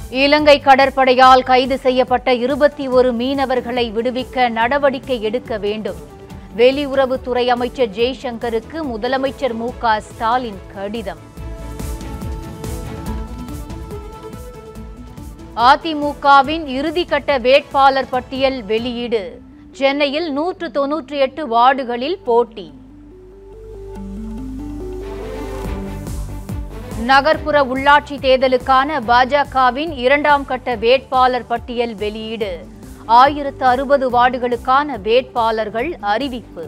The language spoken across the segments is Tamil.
இலங்கை கடற்படையால் கைது செய்யப்பட்ட 21 மீனவர்களை விடுவிக்க நடவடிக்கை எடுக்க வேண்டும். வெளியுறவுத்துறை அமைச்சர் ஜெய்சங்கருக்கு முதலமைச்சர் மு.க. ஸ்டாலின் கடிதம். அதிமுகவின் இறுதிக்கட்ட வேட்பாளர் பட்டியல் வெளியீடு. சென்னையில் 198 வார்டுகளில் போட்டி. நகர்ப்புற உள்ளாட்சி தேர்தலுக்கான பாஜகவின் 2ஆம் கட்ட வேட்பாளர் பட்டியல் வெளியீடு. 1060 வார்டுகளுக்கான வேட்பாளர்கள் அறிவிப்பு.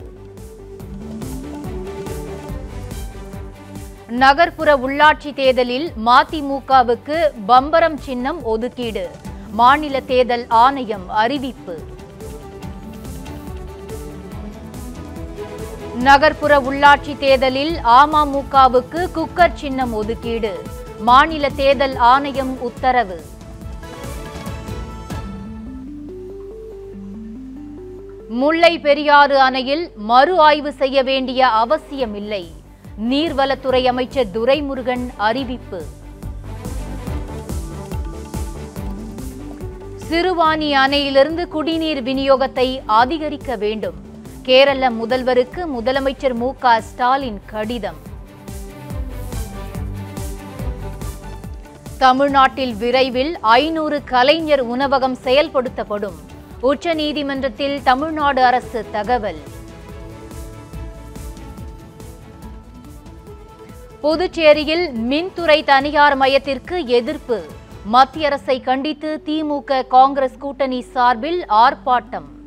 நகர்ப்புற உள்ளாட்சி தேர்தலில் மதிமுகவுக்கு பம்பரம் சின்னம் ஒதுக்கீடு. மாநில தேர்தல் ஆணையம் அறிவிப்பு. நகர்ப்புற உள்ளாட்சி தேர்தலில் அமமுகவுக்கு குக்கர் சின்னம் ஒதுக்கீடு. மாநில தேர்தல் ஆணையம் உத்தரவு. முல்லை பெரியாறு அணையில் மறு ஆய்வு செய்ய வேண்டிய அவசியமில்லை. நீர்வளத்துறை அமைச்சர் துரைமுருகன் அறிவிப்பு. சிறுவாணி அணையிலிருந்து குடிநீர் விநியோகத்தை அதிகரிக்க வேண்டும். கேரள முதல்வருக்கு முதலமைச்சர் மு.க. ஸ்டாலின் கடிதம். தமிழ்நாட்டில் விரைவில் 500 கலைஞர் உணவகம் செயல்படுத்தப்படும். உச்சநீதிமன்றத்தில் தமிழ்நாடு அரசு தகவல். புதுச்சேரியில் மின்துறை தனியார் மயத்திற்கு எதிர்ப்பு. மத்திய அரசை கண்டித்து திமுக காங்கிரஸ் கூட்டணி சார்பில் ஆர்ப்பாட்டம்.